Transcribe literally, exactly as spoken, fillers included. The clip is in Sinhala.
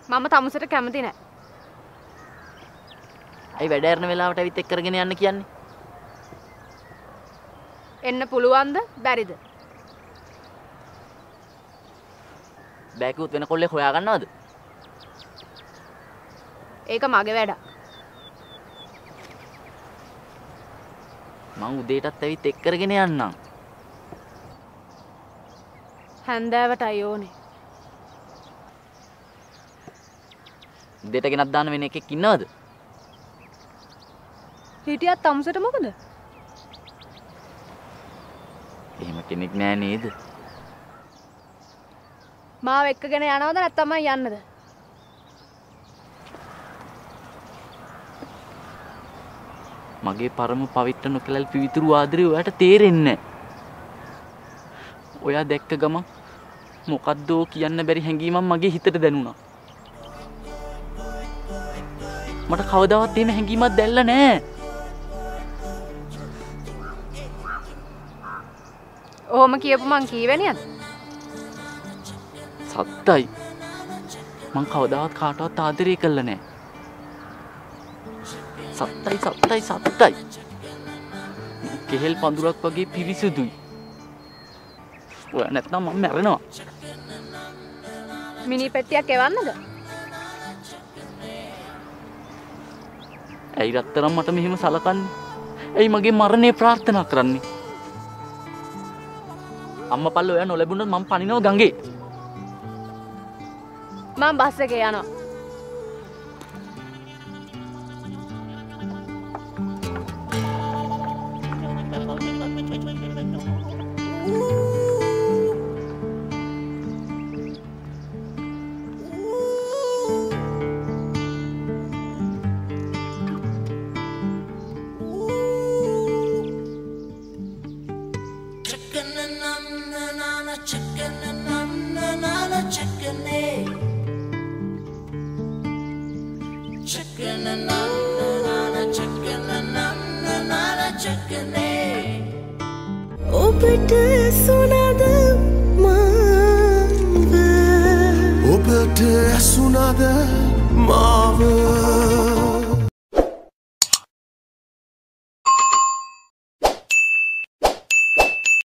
මම තමුසට කැමති නෑ. අයි වැඩ කරන වෙලාවට ඇවිත් එක්ක කරගෙන යන්න කියන්නේ. එන්න පුළුවන්ද බැරිද? බෑකුත් වෙන කොල්ලෙක් හොයා ගන්නවද? ඒක මගේ වැඩක්. මං උදේටත් ඇවිත් එක්ක කරගෙන යන්නම්. හැන්දෑවටයි ඕනේ. උදේට ගෙනත් දාන්න වෙන එකෙක් ඉන්නවද? හිටියත් තමුසට මොකද? එහෙම කෙනෙක් නෑ නේද? මාව එක්කගෙන යනවද නැත්නම් මම යන්නද? මගේ පරම පවිත්‍ර නොකලල් පිවිතුරු ආදරේ ඔයාට තේරෙන්නේ නැහැ. ඔයා දැක්ක ගමන් මොකද්දෝ කියන්න බැරි හැඟීමක් මගේ හිතට දැනුණා. මට කවදාවත් එහෙම හැඟීමක් දැල්ලා නැහැ. ඔහොම කියපු මං කීවෙනියද? සත්තයි. මං කවදාවත් කාටවත් ආදරේ කළා නැහැ. සත්තයි සත්තයි සත්තයි. කෙහෙල් පඳුරක් වගේ පිරිසුදුයි. ඔයා නැත්නම් මම මැරෙනවා. මිනි පෙට්ටියක් එවන්නද? ඇයි රත්තරන් මට මෙහෙම සලකන්නේ? ඇයි මගේ මරණය ප්‍රාර්ථනා කරන්නේ? අම්මා පල්ල ඔයා නොලැබුණොත් මම පනිනවා ගඟේ. මම බස් එකේ යනවා. ඔබට ඇසුණද මාව ඔබට ඇසුණද මාව